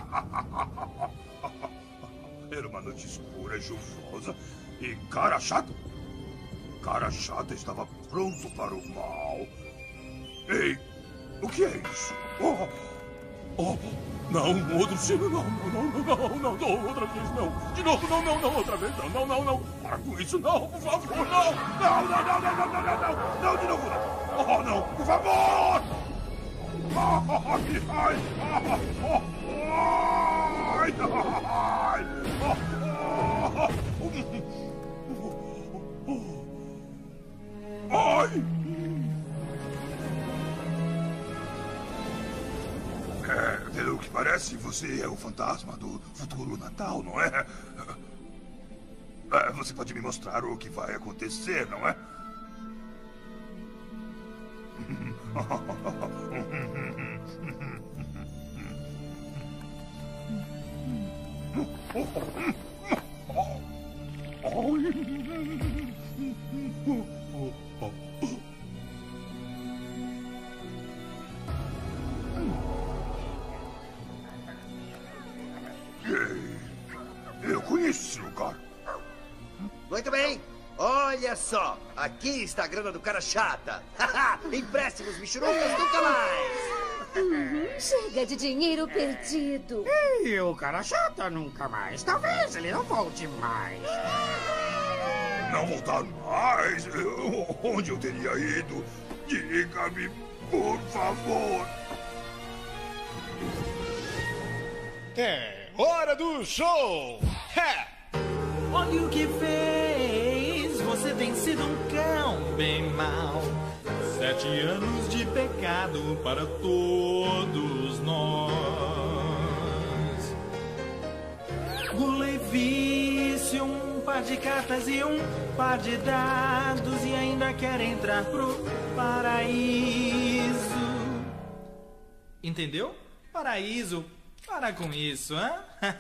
Era uma noite escura e chuvosa e cara chata. Cara chata estava pronto para o mal. Ei, o que é isso? Não, outro time, não, outra vez, não. De novo, não, outra vez, não. Para com isso, não, por favor, não, de novo, não. Não, por favor. Ai! Pelo que parece, Parece que você é o fantasma do futuro Natal, não é? Você pode me mostrar o que vai acontecer, não é? Eu conheço esse lugar. Muito bem. Olha só. Aqui está a grana do cara chata. Empréstimos michurucas nunca mais. Chega de dinheiro perdido. E o cara chata nunca mais. Talvez ele não volte mais. Não voltar mais? Onde eu teria ido? Diga-me, por favor. É hora do show! Olha o que fez, você tem sido um cão bem mau. 7 anos de pecado para todos nós. Gula e vício, um par de cartas e um par de dados. E ainda quer entrar pro paraíso. Entendeu? Paraíso. Para com isso, hã?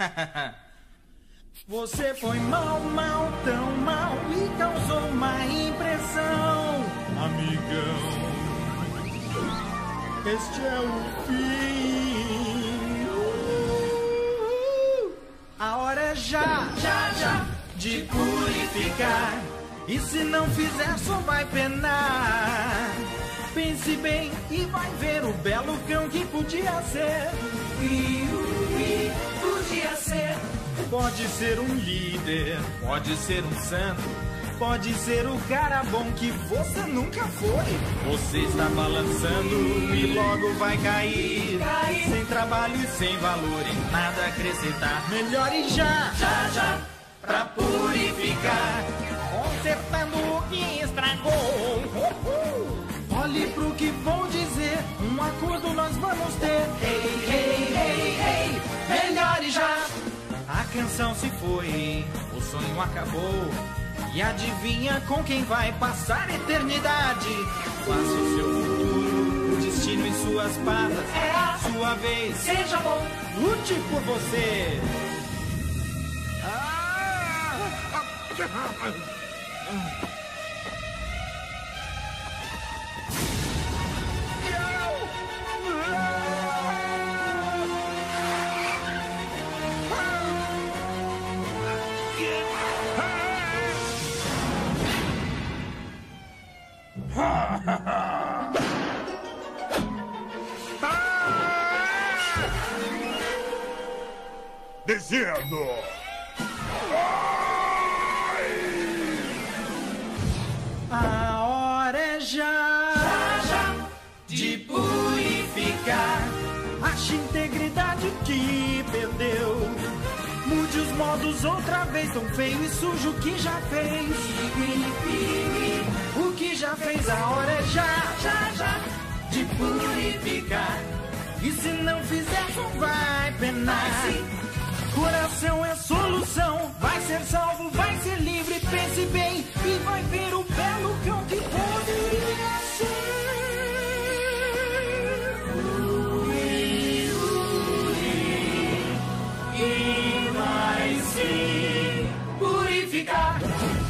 Você foi mal, tão mal e causou uma impressão. Amigão, este é o fim. A hora é já de purificar. E se não fizer, só vai penar. Pense bem e vai ver o belo cão que podia ser. Podia ser. Pode ser um líder, pode ser um santo, pode ser o cara bom que você nunca foi. Você está balançando e logo vai cair. Sem trabalho e sem valor e nada acrescentar. Melhore já pra purificar. Consertando o que estragou. Olhe pro que vou dizer, um acordo nós vamos ter. Hey, melhore já. A canção se foi, o sonho acabou. E adivinha com quem vai passar a eternidade? Faça o seu futuro, o destino em suas patas. É a sua vez, seja bom, lute por você. Descendo! A hora é já de purificar. Ache integridade que perdeu. Mude os modos outra vez, tão feio e sujo que já fez. O que já fez, a hora é já de purificar. E se não fizer, só vai penar. Coração é solução, vai ser salvo, vai ser livre. Pense bem e vai ver o belo cão que poderia ser. E vai se purificar.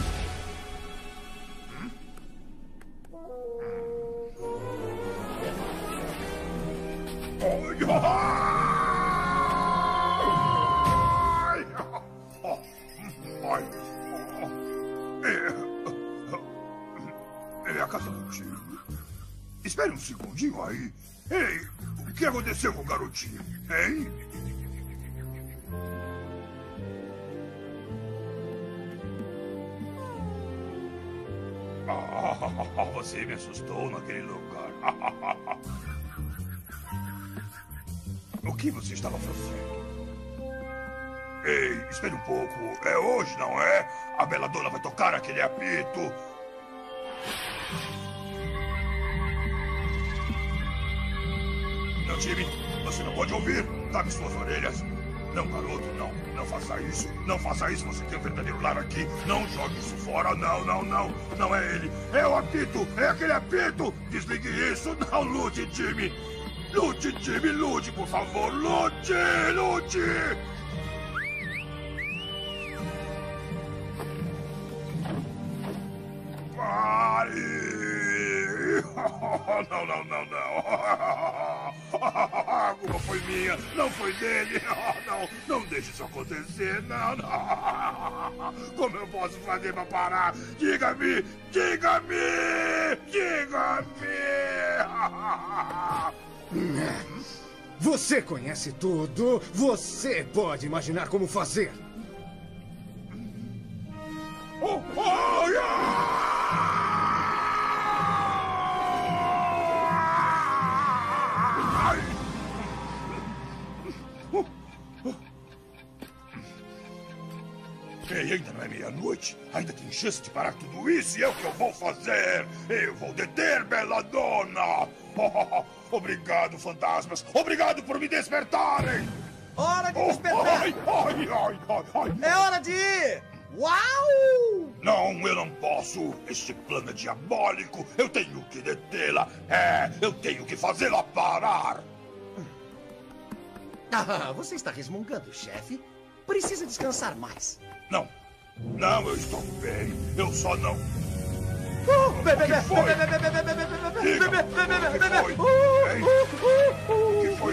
É a casa do tio. Espere um segundinho aí. Ei, o que aconteceu com o garotinho, hein? Você me assustou naquele lugar. O que você estava fazendo? Ei, espere um pouco. É hoje, não é? A bela dona vai tocar aquele apito. Meu time, você não pode ouvir. Tape suas orelhas. Não, garoto, não. Não faça isso. Não faça isso. Você tem um verdadeiro lar aqui. Não jogue isso fora. Não, não, não. Não é ele. É o apito. É aquele apito. Desligue isso. Não lute, Jimmy. Lute, Jimmy. Lute, por favor. Lute. Lute. Pare. Não, não, não, não. A culpa foi minha, não foi dele. Não, não deixe isso acontecer. Não, não. Como eu posso fazer pra parar? Diga-me, diga-me, diga-me. Você conhece tudo. Você pode imaginar como fazer. Oh, oh, yeah! Ei, ainda não é meia-noite. Ainda tem chance de parar tudo isso e é o que eu vou fazer. Eu vou deter Belladonna. Obrigado, fantasmas. Obrigado por me despertarem. Hora de despertar. Ai, ai, ai, ai, ai. É hora de ir. Uau! Não, eu não posso. Este plano é diabólico. Eu tenho que detê-la. Eu tenho que fazê-la parar. Ah, você está resmungando, chefe. Precisa descansar mais. Não. Não, eu estou bem. Eu só não... Bebê, foi? O que foi?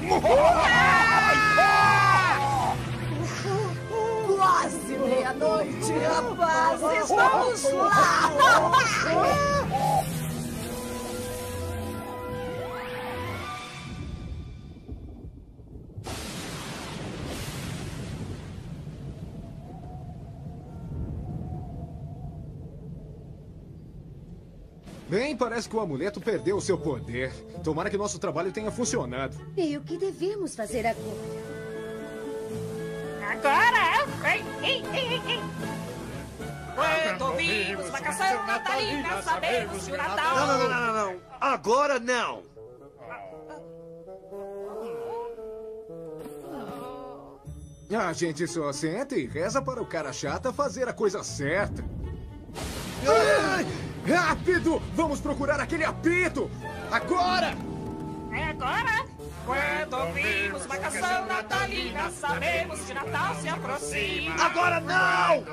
Quase meia-noite, rapazes. Vamos lá. Bem, parece que o amuleto perdeu o seu poder. Tomara que nosso trabalho tenha funcionado. E o que devemos fazer agora? Agora! Quando vimos uma canção natalina, sabemos que o Natal... Não, não, não, não, não. Agora não. A gente só senta e reza para o cara chata fazer a coisa certa. Ai! Rápido! Vamos procurar aquele apito! Agora! É agora? Quando ouvimos uma canção natalina, sabemos que Natal se aproxima. Agora não!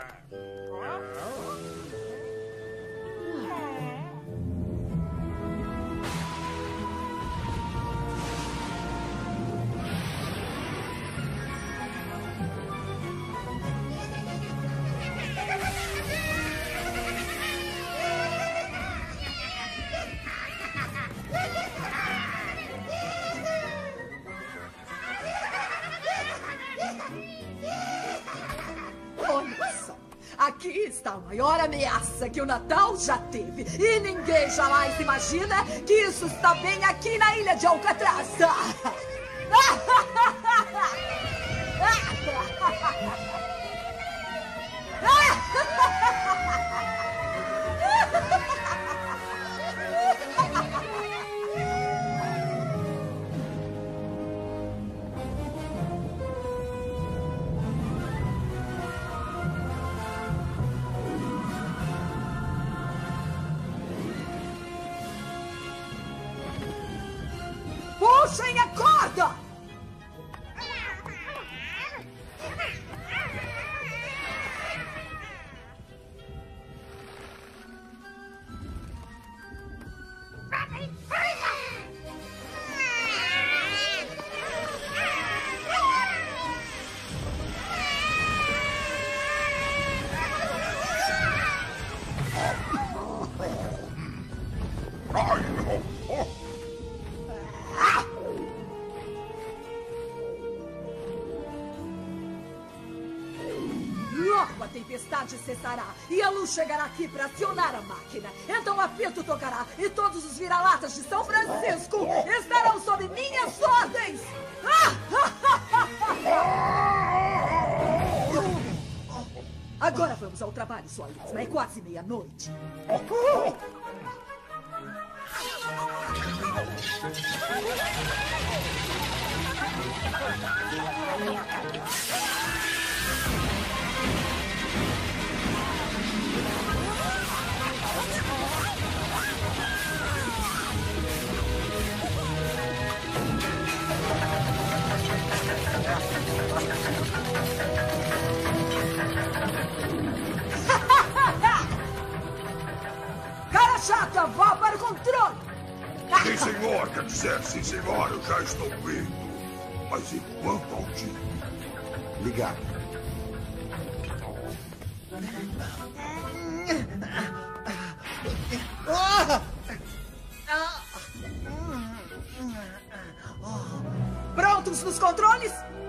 Olha só, aqui está a maior ameaça que o Natal já teve. E ninguém jamais imagina que isso está bem aqui na ilha de Alcatraz. Puxem a corda! Logo a tempestade cessará e a luz chegará aqui para acionar a máquina. Então o apito tocará e todos os vira-latas de São Francisco estarão sob minhas ordens. Agora vamos ao trabalho, sua lesma. É quase meia-noite. Cara chata, vá para o controle! Sim, senhor, quer dizer, sim, senhor, eu já estou indo. Mas e quanto ao time? Ligado. Prontos nos controles?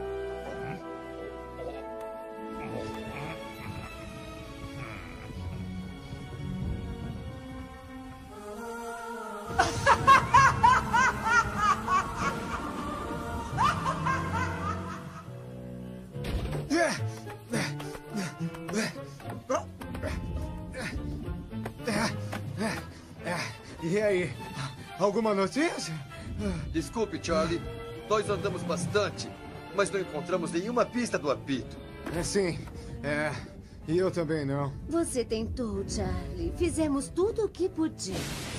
E aí? Alguma notícia? Desculpe, Charlie. Nós andamos bastante, mas não encontramos nenhuma pista do apito. Sim. E eu também não. Você tentou, Charlie. Fizemos tudo o que podia.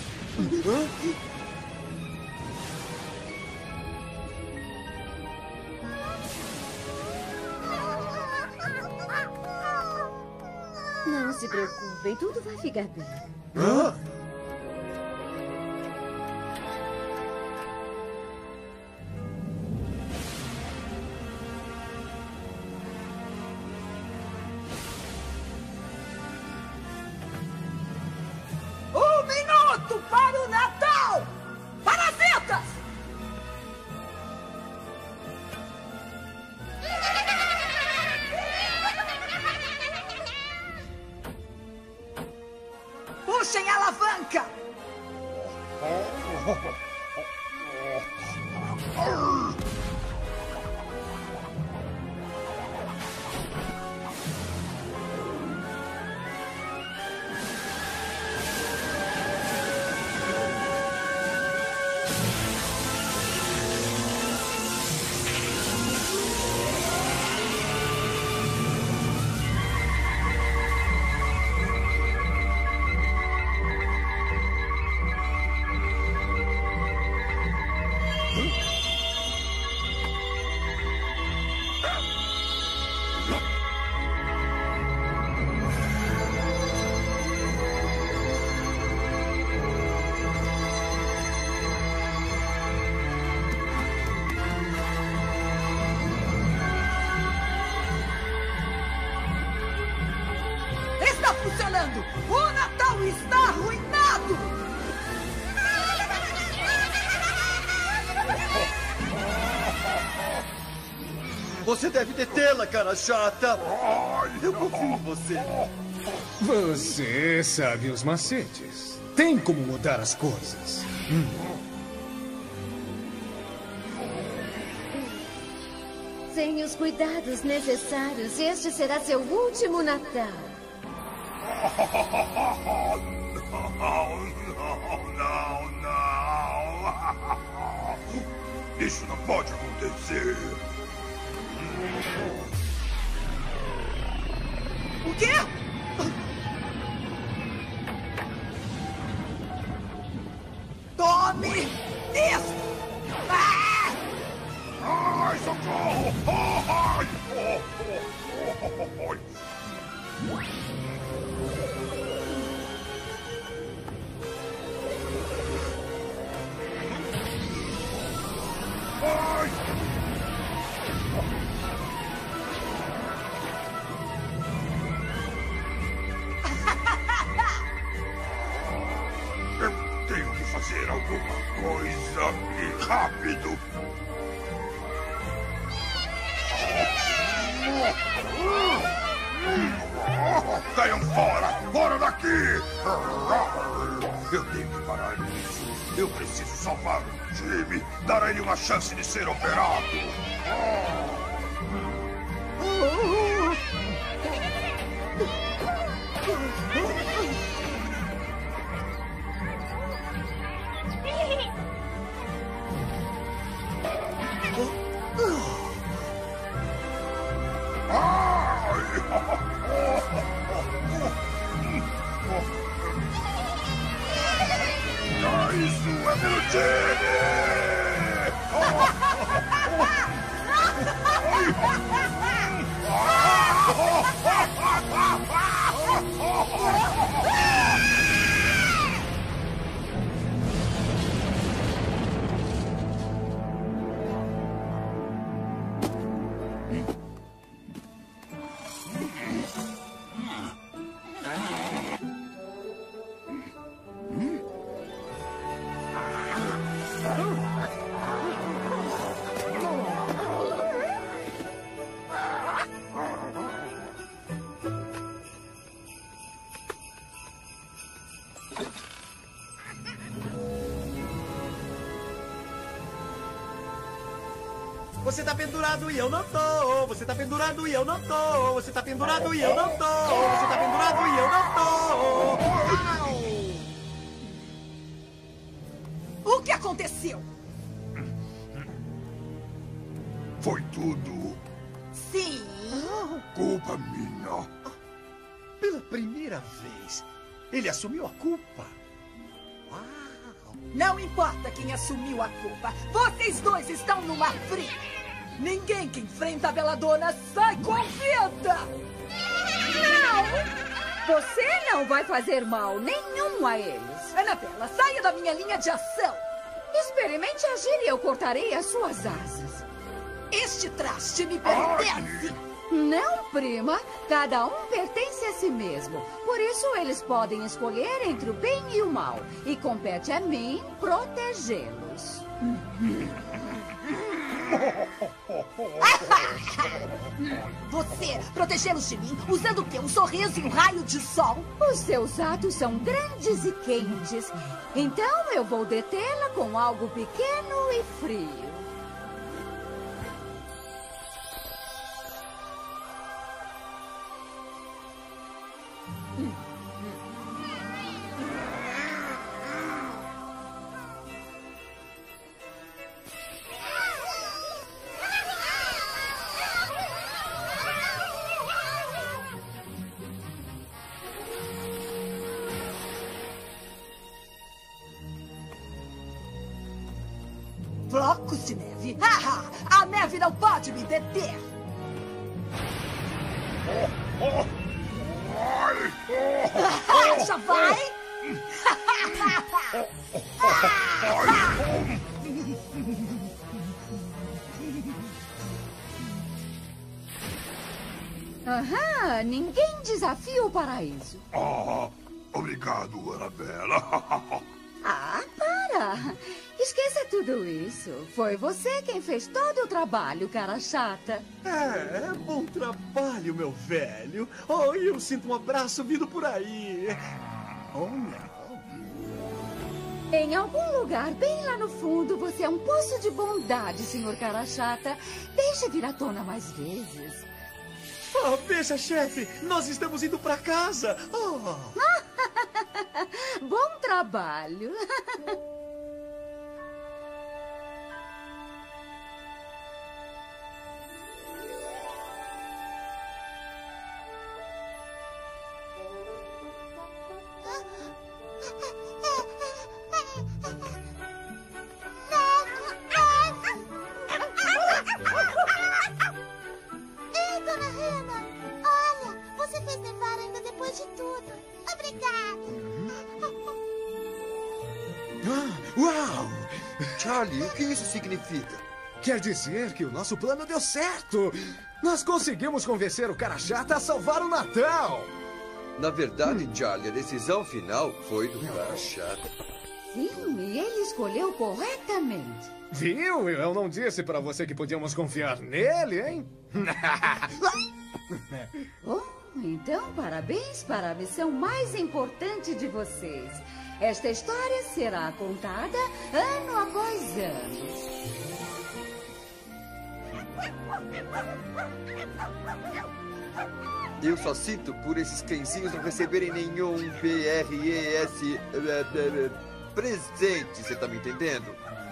Não se preocupem, tudo vai ficar bem. Um minuto para o Natal! Parasitas! Puxem a alavanca! Está funcionando! O Natal está arruinado! Você deve detê-la, cara chata. Eu confio em você. Você sabe os macetes. Tem como mudar as coisas. Sem os cuidados necessários, este será seu último Natal. Não. Isso não pode acontecer. O quê? Tome isso! Ai, socorro! Ai! Eu tenho que fazer alguma coisa e rápido. Caiam fora! Fora daqui! Eu tenho que parar isso. Eu preciso salvar o time. Dar a ele uma chance de ser operado. Isso é Melutine! Você tá pendurado e eu não tô. Você tá pendurado e eu não tô. Você tá pendurado e eu não tô. Você tá pendurado e eu não tô. O que aconteceu? Foi tudo Sim. culpa minha. Pela primeira vez, ele assumiu a culpa. Não importa quem assumiu a culpa. Vocês dois estão numa fria. Ninguém que enfrenta a Beladona sai com vida. Não! Você não vai fazer mal nenhum a eles. Anabela, saia da minha linha de ação. Experimente agir e eu cortarei as suas asas. Este traste me pertence. Não, prima. Cada um pertence a si mesmo. Por isso, eles podem escolher entre o bem e o mal. E compete a mim protegê-los. Você protegê-los de mim usando o quê? Um sorriso e um raio de sol? Os seus atos são grandes e quentes. Então, eu vou detê-la com algo pequeno e frio. Flocos de neve. A neve não pode me deter. Já vai? Aham, ninguém desafia o paraíso. Obrigado, Anabela. Ah, para! Esqueça tudo isso. Foi você quem fez todo o trabalho, cara chata. Bom trabalho, meu velho. Oh, eu sinto um abraço vindo por aí. Oh, não. Em algum lugar, bem lá no fundo, você é um poço de bondade, senhor cara chata. Deixe vir à tona mais vezes. Oh, veja, chefe, nós estamos indo para casa. Bom trabalho. Ei, Dona Hannah, olha, você fez nevar ainda depois de tudo. Obrigada. Uau! Charlie, o que isso significa? Quer dizer que o nosso plano deu certo. Nós conseguimos convencer o cara chata a salvar o Natal. Na verdade, Charlie, a decisão final foi do cara chata. Sim, e ele escolheu corretamente. Viu? Eu não disse pra você que podíamos confiar nele, hein? Oh, então, parabéns para a missão mais importante de vocês. Esta história será contada ano após ano. Eu só sinto por esses cãezinhos não receberem nenhum PRES presente, você tá me entendendo?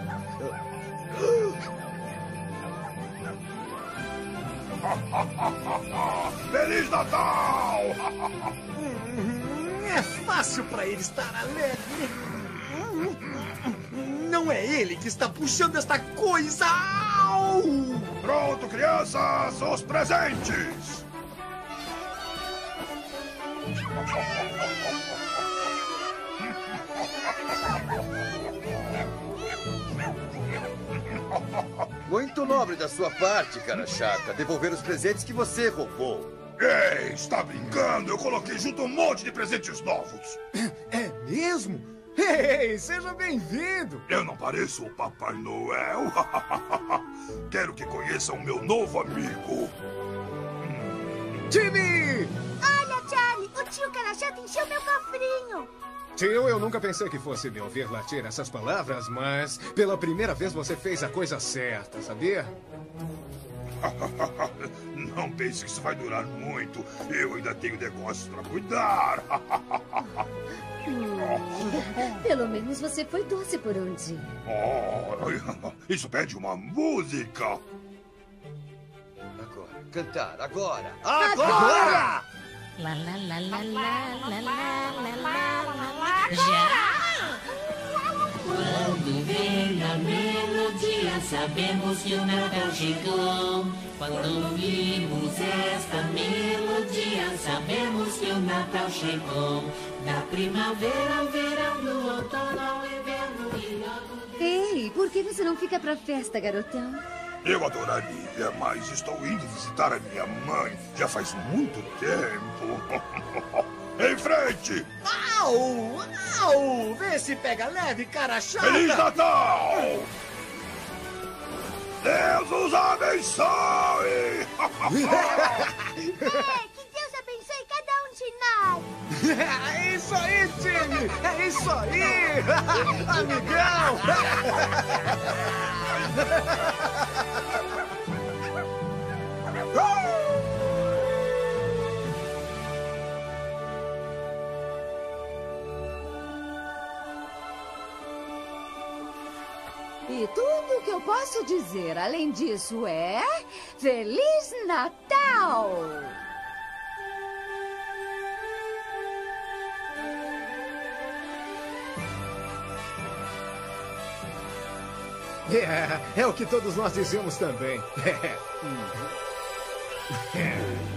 Feliz Natal! É fácil para ele estar alegre. Não é ele que está puxando esta coisa! Au! Pronto, crianças, os presentes! Muito nobre da sua parte, cara chata, devolver os presentes que você roubou. Ei, está brincando? Eu coloquei junto um monte de presentes novos. É mesmo? Ei, seja bem-vindo! Eu não pareço o Papai Noel? Quero que conheçam meu novo amigo. Timmy! Olha, Charlie, o tio Carachata encheu meu cofrinho. Tio, eu nunca pensei que fosse me ouvir latir essas palavras, mas pela primeira vez você fez a coisa certa, sabia? Não pense que isso vai durar muito. Eu ainda tenho negócios para cuidar. Pelo menos você foi doce por um dia. Oh, isso pede uma música. Agora, cantar, agora. Agora! Lá, lá, lá, lá, lá, lá, lá, lá, lá. Já! Quando vem a melodia, sabemos que o Natal chegou. Quando ouvimos esta melodia, sabemos que o Natal chegou. Da primavera ao verão, do outono ao inverno e logo... Ei, por que você não fica pra festa, garotão? Eu adoraria, mas estou indo visitar a minha mãe. Já faz muito tempo. Em frente! Au! Au! Vê se pega leve, cara chata! Feliz Natal! Deus os abençoe! Que Deus abençoe cada um de nós. É isso aí, time! É isso aí! Amigão! E tudo que eu posso dizer além disso é... Feliz Natal! É o que todos nós dizemos também.